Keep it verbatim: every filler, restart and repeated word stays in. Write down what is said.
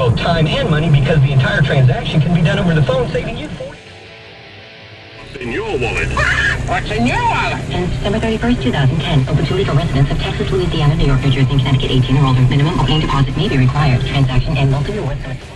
both time and money because the entire transaction can be done over the phone, saving you forty. What's in your wallet? What's in your wallet? Since December thirty-first, two thousand ten, open to legal residents of Texas, Louisiana, New York, New Jersey, and Connecticut, eighteen or older. Minimum opening deposit may be required. Transaction and multiple rewards.